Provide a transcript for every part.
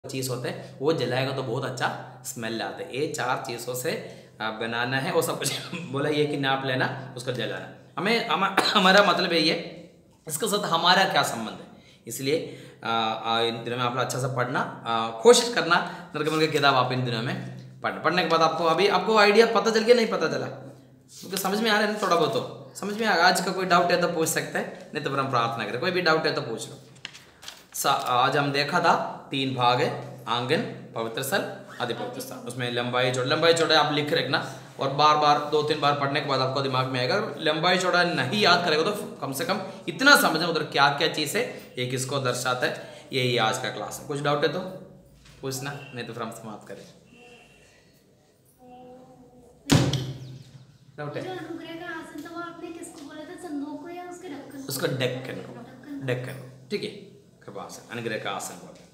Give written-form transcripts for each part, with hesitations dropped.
चीज़ होते हैं वो जलाएगा तो बहुत अच्छा स्मेल आता है। ये 4 चीज़ों से बनाना है और सब कुछ बोला ये कि नाप लेना उसका जलाना। हमारा मतलब यही है, इसके साथ हमारा क्या संबंध है। इसलिए इन दिनों में आप लोग अच्छा से पढ़ना, कोशिश करना नरकमल की किताब आप इन दिनों में पढ़ने के बाद आपको आइडिया पता चल गया नहीं पता चला, क्योंकि समझ में आ रहा है ना, थोड़ा बहुत तो समझ में आ। आज का कोई डाउट है तो पूछ सकते हैं, नहीं तो फिर हम प्रार्थना करें। कोई भी डाउट है तो पूछ लो। आज हम देखा था 3 भाग है, आंगन, पवित्र स्थल, आदि पवित्र स्थल। उसमें लंबाई चौड़ाई आप लिख रखना और बार बार 2-3 बार पढ़ने के बाद आपको दिमाग में आएगा। लंबाई चौड़ाई नहीं याद करेगा तो कम से कम इतना समझना उधर क्या क्या चीज़ है, ये किसको दर्शाता है। यही आज का क्लास है। कुछ डाउट है तो पूछना, नहीं तो फिर हम समाप्त करें। डाउट है? उसको डेक्कन, ठीक है, कृपासन, अनुग्रह का आसन बोलते हैं।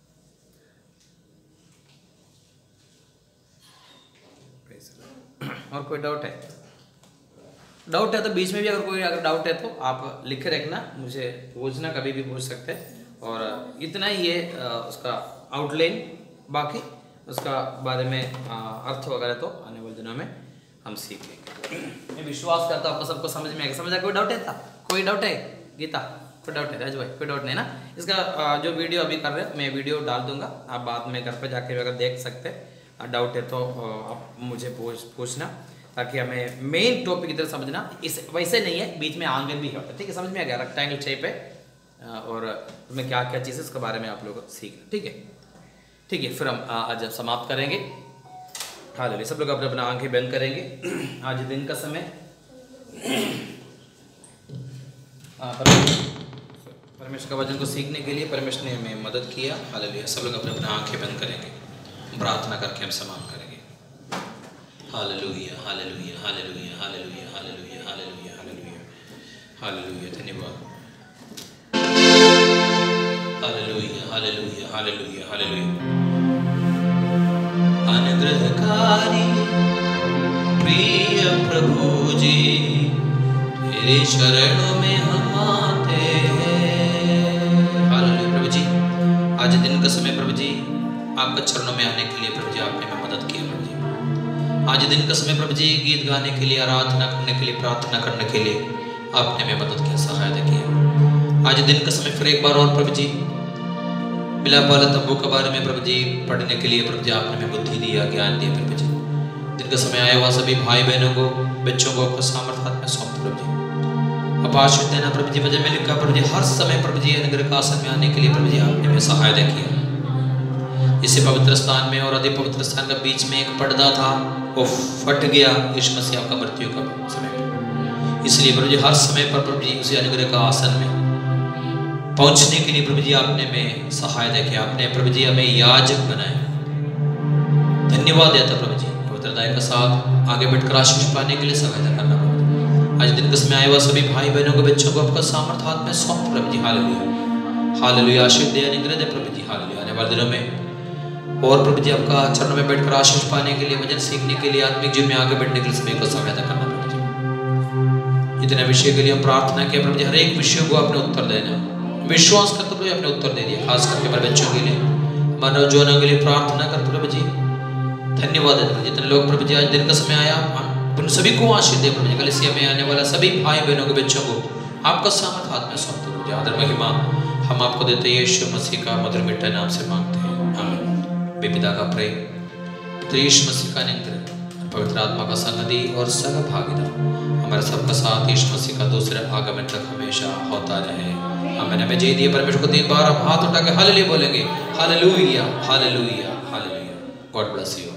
और कोई डाउट है? डाउट है तो बीच में भी अगर डाउट है तो आप लिख रखना, मुझे पूछना, कभी भी पूछ सकते हैं। और इतना ही है उसका आउटलाइन, बाकी उसका बारे में अर्थ वगैरह तो आने वाले दिनों में हम सीखेंगे। मैं विश्वास करता हूँ आपको सबको समझ में आएगा। समझ आया? कोई डाउट है था? कोई डाउट है? गीता कोई डाउट है? राजू भाई कोई डाउट नहीं ना? इसका जो वीडियो अभी कर रहे हैं मैं वीडियो डाल दूंगा, आप बाद में घर पे जाके अगर देख सकते हैं। डाउट है तो आप मुझे पूछना, ताकि हमें मेन टॉपिक की तरह समझना। इस वैसे नहीं है, बीच में आंगन भी होता है, ठीक है? समझ में आ गया? रेक्टेंगल शेप है और उसमें क्या क्या चीज़ है उसके बारे में आप लोग सीखना, ठीक है? ठीक है, फिर हम आज समाप्त करेंगे। हालेलुया। सब लोग अपने अपना आंखें बंद करेंगे। आज दिन का समय परमेश्वर का वचन को सीखने के लिए परमेश्वर ने हमें मदद किया। हालेलुया। सब लोग अपने अपना आंखें बंद करेंगे, प्रार्थना करके हम समाप्त करेंगे। Hallelujah, hallelujah, hallelujah, hallelujah, hallelujah, hallelujah, hallelujah, hallelujah. धन्यवाद। Hallelujah, hallelujah, hallelujah, hallelujah. अनुग्रहकारी प्रिय प्रभु जी, तेरे चरणों में हम आते हैं। हालेलुया। प्रभु जी, आज दिन का समय प्रभु जी आपके चरणों में आने के लिए प्रभु जी आपने हमें मदद की। प्रभु जी आज दिन का समय प्रभु जी गीत गाने के लिए, आराधना करने के लिए, प्रार्थना करने के लिए आपने हमें मदद किया, सहायता किया। आज दिन का समय फिर एक बार और प्रभु जी मिलाप वाला तंबू के बारे में प्रभु जी पढ़ने के लिए प्रभु जी आपने हमें बुद्धि दिया, ज्ञान दिया। प्रभु जी दिन का समय आया हुआ सभी भाई बहनों को, बच्चों को आपका सामर्थ हाथ में सौंप प्रभु जी आप आशीष देना। प्रभु जी वजह में लिखा प्रभु जी हर समय प्रभु जी अनुग्रह का आसन में आने के लिए प्रभु जी आपने हमें सहायता किया। इसे पवित्र स्थान में और अति पवित्र स्थान का बीच में एक पर्दा था, वो फट गया यीशु मसीह आपका मृत्यु का समय। इसलिए प्रभु जी हर समय पर प्रभु जी उसी अनुग्रह का आसन में पहुंचने के लिए प्रभु जी आपने हमें सहायता किया। आपने प्रभु जी हमें याजक बनाया। धन्यवाद देता प्रभु जी। पवित्रता के साथ आगे बढ़कर आशीष पाने के लिए सहायता करना। आज दिन के समय आए हुआ सभी भाई बहनों को, बच्चों को आपका सामर्थ हाथ में सौंप प्रभु जी। Hallelujah, hallelujah. आशीष दे, अनुग्रह दे प्रभु जी। हालेलुया। आने वाले दिनों में और प्रभु जी आपका चरणों में बैठकर आशीष पाने के लिए, वचन सीखने के लिए, आत्मिक जीवन में आगे बढ़ने के लिए सभी को सहायता करना प्रभु जी। जितने विषय के लिए हम प्रार्थना किया प्रभु जी, हर एक विषय को आपने उत्तर देना। विश्वास करते प्रभु आपने उत्तर दे दिया। खास करके हमारे बच्चों के लिए, हमारे नौजवानों के लिए प्रार्थना करते प्रभु जी। धन्यवाद है प्रभु। जितने लोग प्रभु जी आज दिन का समय आया उन सभी को आशीष दे प्रभु जी। कलीसिया में आने वाला सभी भाई बहनों के, बच्चों को आपका सामर्थ हाथ में सौंपते प्रभु जी। आदर महिमा हम आपको देते हैं, यीशु मसीह का मधुर मीठा नाम से मांगते हैं, आमीन। बेपिता का प्रेम, पुत्र यीशु मसीह का अनुग्रह, पवित्र आत्मा का संगति और सहभागिता हमारे सबका साथ यीशु मसीह का दूसरे आगमन तक हमेशा होता रहे। हमें जय दिए परमेश्वर को 3 बार हम हाथ उठा के हालेलुया बोलेंगे। Hallelujah, hallelujah, hallelujah. God bless you.